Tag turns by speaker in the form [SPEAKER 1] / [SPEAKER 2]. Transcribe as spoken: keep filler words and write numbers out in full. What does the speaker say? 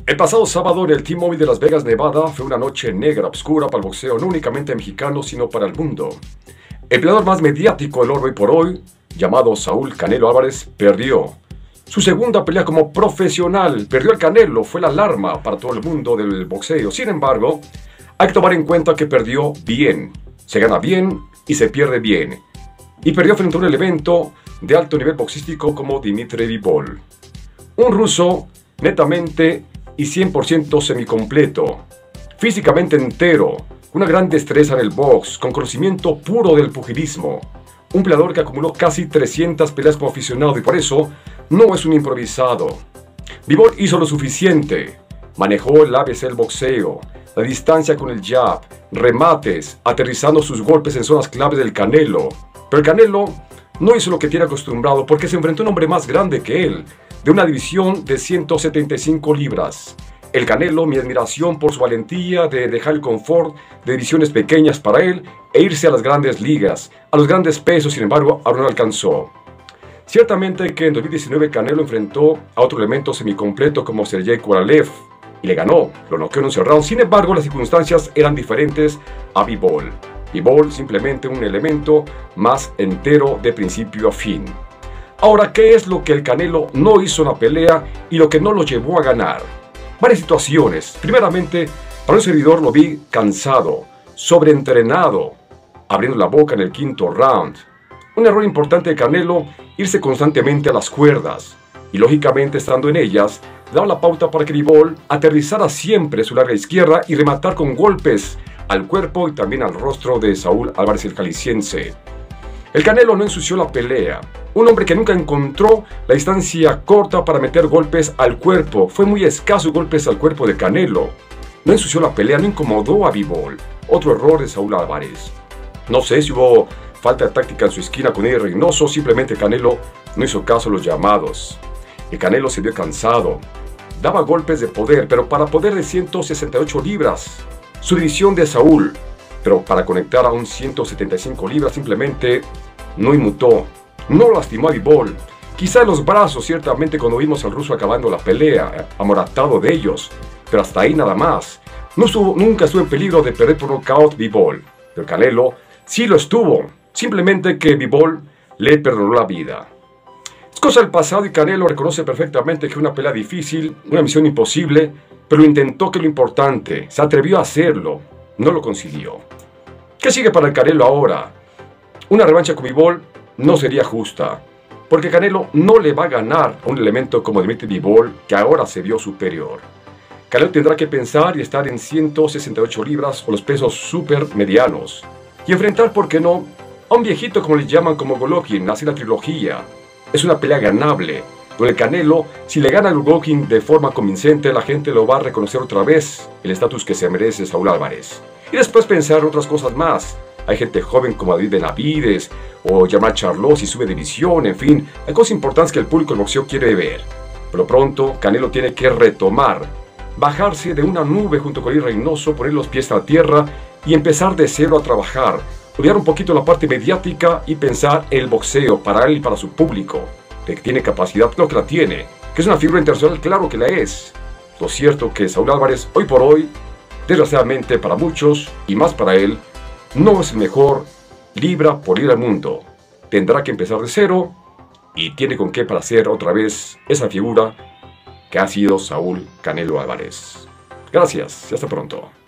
[SPEAKER 1] El pasado sábado en el T-Mobile de Las Vegas, Nevada, fue una noche negra, oscura para el boxeo, no únicamente mexicano, sino para el mundo. El peleador más mediático del oro hoy por hoy, llamado Saúl Canelo Álvarez, perdió. Su segunda pelea como profesional, perdió el Canelo, fue la alarma para todo el mundo del boxeo. Sin embargo, hay que tomar en cuenta que perdió bien. Se gana bien y se pierde bien. Y perdió frente a un elemento de alto nivel boxístico como Dmitry Bivol. Un ruso netamente y cien por ciento semicompleto, físicamente entero, una gran destreza en el box, con conocimiento puro del pugilismo. Un peleador que acumuló casi trescientas peleas como aficionado y por eso no es un improvisado. Bivol hizo lo suficiente, manejó el A B C del boxeo, la distancia con el jab, remates, aterrizando sus golpes en zonas claves del Canelo. Pero el Canelo no hizo lo que tiene acostumbrado porque se enfrentó a un hombre más grande que él, de una división de ciento setenta y cinco libras. El Canelo, mi admiración por su valentía de dejar el confort de divisiones pequeñas para él e irse a las grandes ligas, a los grandes pesos, sin embargo, aún no alcanzó. Ciertamente que en dos mil diecinueve Canelo enfrentó a otro elemento semicompleto como Sergey Kovalev y le ganó, lo noqueó en un round. Sin embargo, las circunstancias eran diferentes a Bivol. Bivol simplemente un elemento más entero de principio a fin. Ahora, ¿qué es lo que el Canelo no hizo en la pelea y lo que no lo llevó a ganar? Varias situaciones. Primeramente, para un servidor lo vi cansado, sobreentrenado, abriendo la boca en el quinto round. Un error importante de Canelo, irse constantemente a las cuerdas. Y lógicamente, estando en ellas, daba la pauta para que Bivol aterrizara siempre su larga izquierda y rematar con golpes al cuerpo y también al rostro de Saúl Álvarez el Jalisciense. El Canelo no ensució la pelea. Un hombre que nunca encontró la distancia corta para meter golpes al cuerpo. Fue muy escaso golpes al cuerpo de Canelo. No ensució la pelea, no incomodó a Bivol. Otro error de Saúl Álvarez. No sé si hubo falta de táctica en su esquina con Eddie Reynoso, simplemente Canelo no hizo caso a los llamados. El Canelo se vio cansado. Daba golpes de poder, pero para poder de ciento sesenta y ocho libras. Su división de Saúl, pero para conectar a un ciento setenta y cinco libras simplemente no inmutó. No lastimó a Bivol. Quizá en los brazos, ciertamente, cuando vimos al ruso acabando la pelea, amoratado de ellos. Pero hasta ahí nada más. No estuvo, nunca estuvo en peligro de perder por nocaut Bivol. Pero Canelo sí lo estuvo. Simplemente que Bivol le perdonó la vida. Es cosa del pasado y Canelo reconoce perfectamente que fue una pelea difícil, una misión imposible, pero intentó que lo importante, se atrevió a hacerlo, no lo consiguió. ¿Qué sigue para el Canelo ahora? Una revancha con Bivol no sería justa, porque Canelo no le va a ganar a un elemento como Dmitry Bivol, que ahora se vio superior. Canelo tendrá que pensar y estar en ciento sesenta y ocho libras o los pesos super medianos, y enfrentar, ¿por qué no?, a un viejito como le llaman como Golovkin, así la trilogía. Es una pelea ganable, donde el Canelo, si le gana a Golovkin de forma convincente, la gente lo va a reconocer otra vez, el estatus que se merece Saúl Álvarez. Y después pensar en otras cosas más. Hay gente joven como David Benavides o Jamal Charlo si sube división, en fin, hay cosas importantes que el público del boxeo quiere ver. Pero pronto Canelo tiene que retomar, bajarse de una nube junto con el Reynoso, poner los pies a la tierra y empezar de cero a trabajar, olvidar un poquito la parte mediática y pensar en el boxeo para él y para su público, de que tiene capacidad, claro que la tiene, que es una figura internacional, claro que la es. Lo cierto que Saúl Álvarez, hoy por hoy, desgraciadamente para muchos y más para él, no es el mejor libra por libra al mundo. Tendrá que empezar de cero y tiene con qué para ser otra vez esa figura que ha sido Saúl Canelo Álvarez. Gracias y hasta pronto.